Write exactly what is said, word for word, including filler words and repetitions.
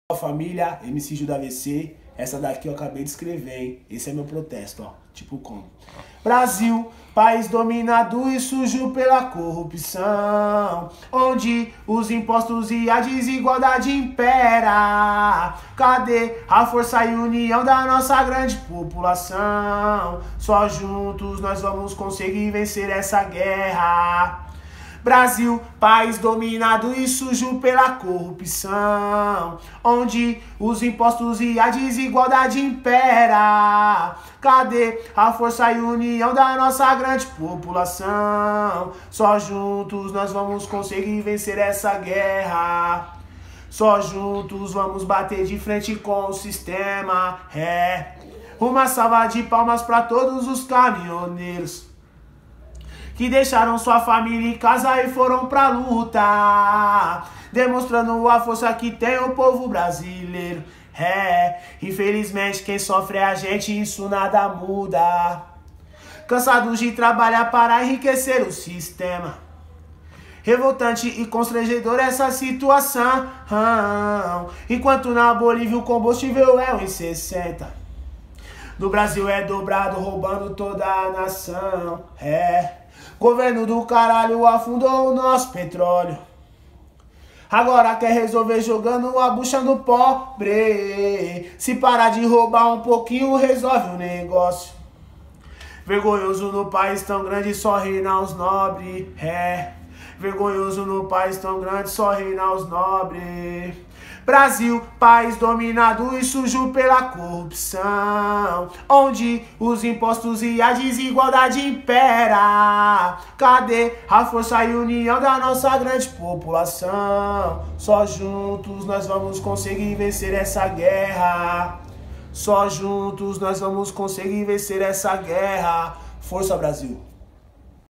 Família, M C Gil da V C, essa daqui eu acabei de escrever, hein? Esse é meu protesto, ó, tipo como? Brasil, país dominado e sujo pela corrupção, onde os impostos e a desigualdade impera. Cadê a força e união da nossa grande população? Só juntos nós vamos conseguir vencer essa guerra. Brasil, país dominado e sujo pela corrupção, onde os impostos e a desigualdade impera. Cadê a força e união da nossa grande população? Só juntos nós vamos conseguir vencer essa guerra. Só juntos vamos bater de frente com o sistema. É, uma salva de palmas para todos os caminhoneiros que deixaram sua família em casa e foram pra luta, demonstrando a força que tem o povo brasileiro. É, infelizmente quem sofre é a gente, isso nada muda. Cansados de trabalhar para enriquecer o sistema, revoltante e constrangedor essa situação. Enquanto na Bolívia o combustível é um e sessenta, no Brasil é dobrado, roubando toda a nação. É, governo do caralho afundou o nosso petróleo, agora quer resolver jogando a bucha no pobre. Se parar de roubar um pouquinho, resolve o negócio. Vergonhoso no país tão grande, só reina os nobres. É, vergonhoso no país tão grande, só reina os nobres. Brasil, país dominado e sujo pela corrupção, onde os impostos e a desigualdade impera. Cadê a força e união da nossa grande população? Só juntos nós vamos conseguir vencer essa guerra. Só juntos nós vamos conseguir vencer essa guerra. Força, Brasil!